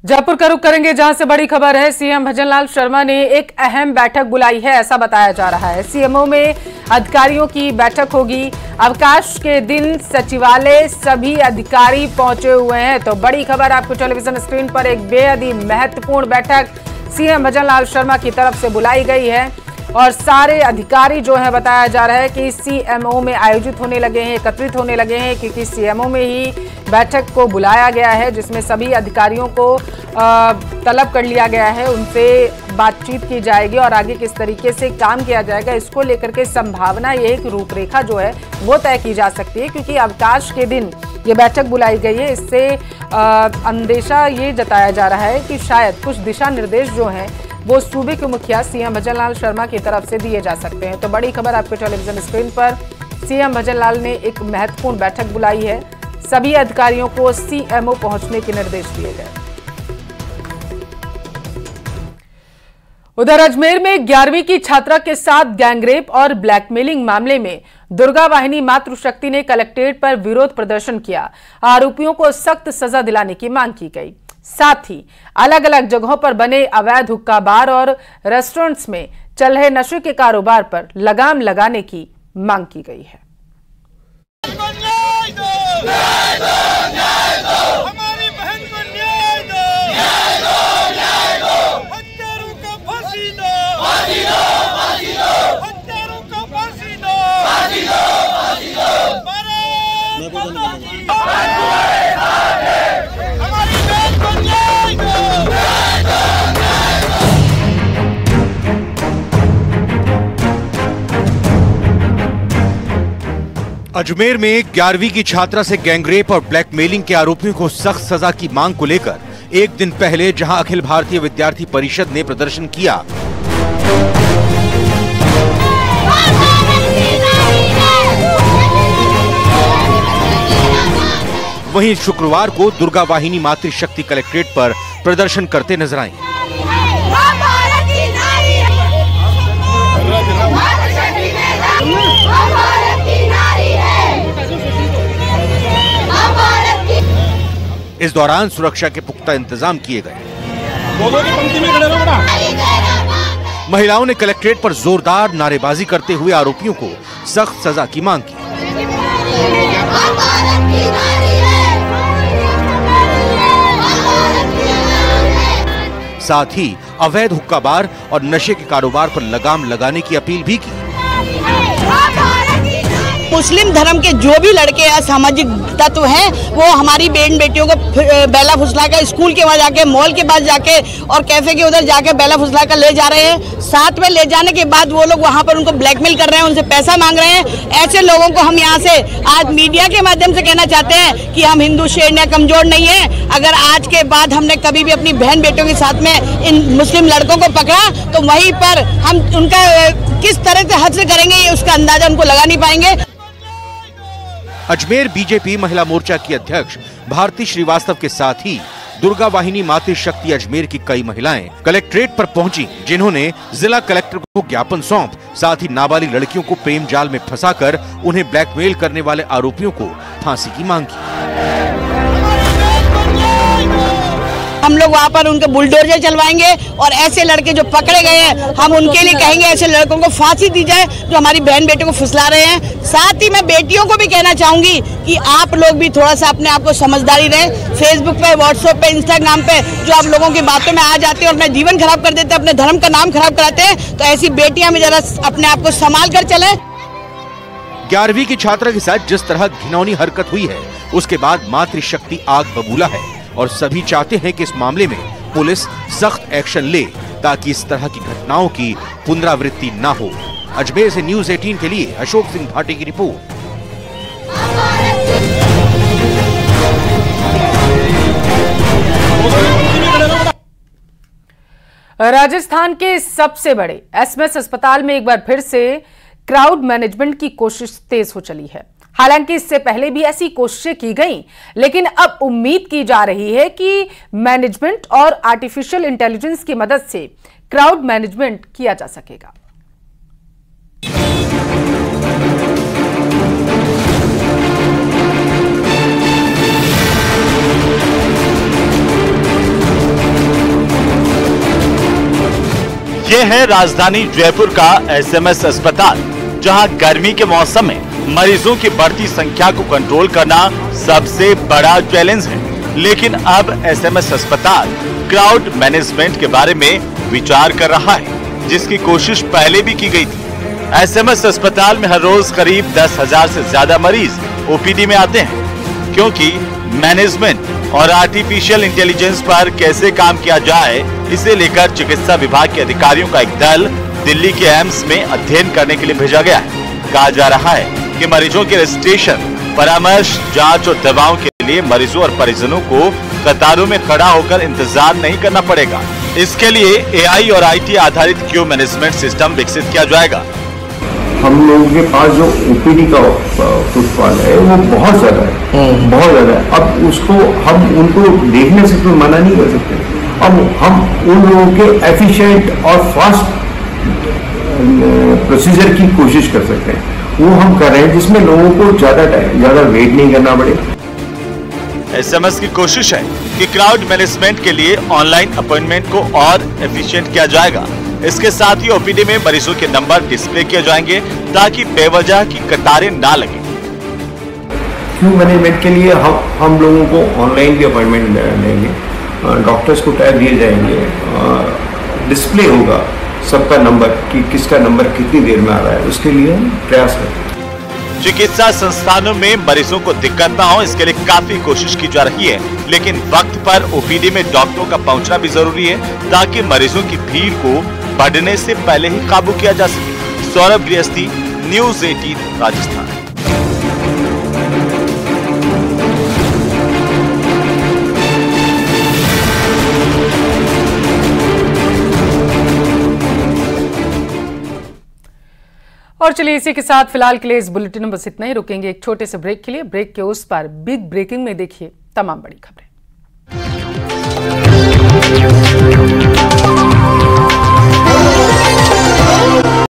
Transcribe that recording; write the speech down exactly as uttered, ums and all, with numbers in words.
जयपुर का रुख करेंगे, जहां से बड़ी खबर है। सीएम भजनलाल शर्मा ने एक अहम बैठक बुलाई है, ऐसा बताया जा रहा है। सीएमओ में अधिकारियों की बैठक होगी। अवकाश के दिन सचिवालय सभी अधिकारी पहुंचे हुए हैं। तो बड़ी खबर आपको टेलीविजन स्क्रीन पर, एक बेहद ही महत्वपूर्ण बैठक सीएम भजनलाल शर्मा की तरफ से बुलाई गई है और सारे अधिकारी जो है बताया जा रहा है कि सीएमओ में आयोजित होने लगे हैं, एकत्रित होने लगे हैं, क्योंकि सीएमओ में ही बैठक को बुलाया गया है, जिसमें सभी अधिकारियों को आ, तलब कर लिया गया है। उनसे बातचीत की जाएगी और आगे किस तरीके से काम किया जाएगा, इसको लेकर के संभावना, ये एक रूपरेखा जो है वो तय की जा सकती है। क्योंकि अवकाश के दिन ये बैठक बुलाई गई है, इससे अंदेशा ये जताया जा रहा है कि शायद कुछ दिशा निर्देश जो हैं वो सूबे के मुखिया सीएम भजनलाल शर्मा की तरफ से दिए जा सकते हैं। तो बड़ी खबर आपको टेलीविजन स्क्रीन पर, सीएम भजनलाल ने एक महत्वपूर्ण बैठक बुलाई है। सभी अधिकारियों को सीएमओ पहुंचने के निर्देश दिए गए। उधर अजमेर में ग्यारहवीं की छात्रा के साथ गैंगरेप और ब्लैकमेलिंग मामले में दुर्गा वाहिनी मातृशक्ति ने कलेक्ट्रेट पर विरोध प्रदर्शन किया। आरोपियों को सख्त सजा दिलाने की मांग की गई। साथ ही अलग अलग जगहों पर बने अवैध हुक्का बार और रेस्टोरेंट्स में चल रहे नशे के कारोबार पर लगाम लगाने की मांग की गई है। हमारी बहन को न्याय दो, न्याय दो, न्याय दो। हत्यारों को फांसी दो, फांसी दो, फांसी दो। हत्यारों को फांसी दो, फांसी दो, फांसी दो। भारत माता की हमारी बहन को न्याय दो, न्याय दो, न्याय दो। अजमेर में ग्यारहवीं की छात्रा से गैंगरेप और ब्लैकमेलिंग के आरोपियों को सख्त सजा की मांग को लेकर एक दिन पहले जहां अखिल भारतीय विद्यार्थी परिषद ने प्रदर्शन किया, वहीं शुक्रवार को दुर्गा वाहिनी मातृशक्ति कलेक्ट्रेट पर प्रदर्शन करते नजर आए। इस दौरान सुरक्षा के पुख्ता इंतजाम किए गए। महिलाओं ने कलेक्ट्रेट पर जोरदार नारेबाजी करते हुए आरोपियों को सख्त सजा की मांग की। साथ ही अवैध हुक्का बार और नशे के कारोबार पर लगाम लगाने की अपील भी की। मुस्लिम धर्म के जो भी लड़के असामाजिक तत्व हैं वो हमारी बहन बेटियों को बेला फुसला कर स्कूल के वहाँ जाके, मॉल के पास जाके और कैफे के उधर जाके बेला फुसला कर ले जा रहे हैं। साथ में ले जाने के बाद वो लोग वहाँ पर उनको ब्लैकमेल कर रहे हैं, उनसे पैसा मांग रहे हैं। ऐसे लोगों को हम यहाँ से आज मीडिया के माध्यम से कहना चाहते हैं कि हम हिंदू शेर या कमजोर नहीं है। अगर आज के बाद हमने कभी भी अपनी बहन बेटियों के साथ में इन मुस्लिम लड़कों को पकड़ा तो वहीं पर हम उनका किस तरह से हश्र करेंगे उसका अंदाजा उनको लगा नहीं पाएंगे। अजमेर बीजेपी महिला मोर्चा की अध्यक्ष भारती श्रीवास्तव के साथ ही दुर्गा वाहिनी मातृशक्ति अजमेर की कई महिलाएं कलेक्ट्रेट पर पहुंची, जिन्होंने जिला कलेक्टर को ज्ञापन सौंप साथ ही नाबालिग लड़कियों को प्रेम जाल में फंसाकर उन्हें ब्लैकमेल करने वाले आरोपियों को फांसी की मांग की। हम लोग वहाँ पर उनके बुलडोजर चलवाएंगे और ऐसे लड़के जो पकड़े गए हैं हम उनके लिए कहेंगे ऐसे लड़कों को फांसी दी जाए जो हमारी बहन बेटियों को फुसला रहे हैं। साथ ही मैं बेटियों को भी कहना चाहूंगी कि आप लोग भी थोड़ा सा अपने आप को समझदारी रहे। फेसबुक पे, व्हाट्सएप पे, इंस्टाग्राम पे जो आप लोगों की बातों में आ जाते हैं और अपना जीवन खराब कर देते हैं, अपने धर्म का नाम खराब कराते हैं, तो ऐसी बेटियां भी जरा अपने आप को संभाल कर चले। ग्यारहवीं की छात्रा के साथ जिस तरह घिनौनी हरकत हुई है, उसके बाद मातृशक्ति आग बबूला है और सभी चाहते हैं कि इस मामले में पुलिस सख्त एक्शन ले ताकि इस तरह की घटनाओं की पुनरावृत्ति न हो। अजमेर से न्यूज़ अठारह के लिए अशोक सिंह भाटी की रिपोर्ट। राजस्थान के सबसे बड़े एसएमएस अस्पताल में एक बार फिर से क्राउड मैनेजमेंट की कोशिश तेज हो चली है। हालांकि इससे पहले भी ऐसी कोशिशें की गई, लेकिन अब उम्मीद की जा रही है कि मैनेजमेंट और आर्टिफिशियल इंटेलिजेंस की मदद से क्राउड मैनेजमेंट किया जा सकेगा। ये है राजधानी जयपुर का एसएमएस अस्पताल, जहां गर्मी के मौसम में मरीजों की बढ़ती संख्या को कंट्रोल करना सबसे बड़ा चैलेंज है। लेकिन अब एसएमएस अस्पताल क्राउड मैनेजमेंट के बारे में विचार कर रहा है, जिसकी कोशिश पहले भी की गई थी। एसएमएस अस्पताल में हर रोज करीब दस हजार से ज्यादा मरीज ओपीडी में आते हैं, क्योंकि मैनेजमेंट और आर्टिफिशियल इंटेलिजेंस पर कैसे काम किया जाए, इसे लेकर चिकित्सा विभाग के अधिकारियों का एक दल दिल्ली के एम्स में अध्ययन करने के लिए भेजा गया है। कहा जा रहा है कि मरीजों के रजिस्ट्रेशन, परामर्श, जांच और दवाओं के लिए मरीजों और परिजनों को कतारों में खड़ा होकर इंतजार नहीं करना पड़ेगा। इसके लिए एआई और आईटी आधारित क्यू मैनेजमेंट सिस्टम विकसित किया जाएगा। हम लोगों के पास जो ओपीडी का फुटफॉल है वो बहुत ज्यादा है, बहुत ज्यादा है। अब उसको हम उनको देखने से तो मना नहीं कर सकते। अब हम उन लोगों के एफिशिएंट और फास्ट प्रोसीजर की कोशिश कर सकते हैं, वो हम कर रहे हैं, जिसमें लोगों को ज्यादा टाइम ज्यादा वेट नहीं करना पड़े। एसएमएस की कोशिश है कि क्राउड मैनेजमेंट के लिए ऑनलाइन अपॉइंटमेंट को और एफिशिएंट किया जाएगा। इसके साथ ही ओपीडी में मरीजों के नंबर डिस्प्ले किए जाएंगे, ताकि बेवजह की कतारें ना लगे। क्यू मैनेजमेंट के लिए हम हम लोगों को ऑनलाइन भी अपॉइंटमेंट देंगे, डॉक्टर्स को टैग दिए जाएंगे, डिस्प्ले होगा सबका नंबर कि किसका नंबर कितनी देर में आ रहा है, उसके लिए हम प्रयास करें। चिकित्सा संस्थानों में मरीजों को दिक्कत ना हो, इसके लिए काफी कोशिश की जा रही है। लेकिन वक्त पर ओपीडी में डॉक्टरों का पहुंचना भी जरूरी है, ताकि मरीजों की भीड़ को बढ़ने से पहले ही काबू किया जा सके। सौरभ गृहस्थी, न्यूज़ अठारह, राजस्थान। और चलिए इसी के साथ फिलहाल के लिए इस बुलेटिन में बस इतना ही। रुकेंगे एक छोटे से ब्रेक के लिए। ब्रेक के उस पर बिग ब्रेकिंग में देखिए तमाम बड़ी खबरें।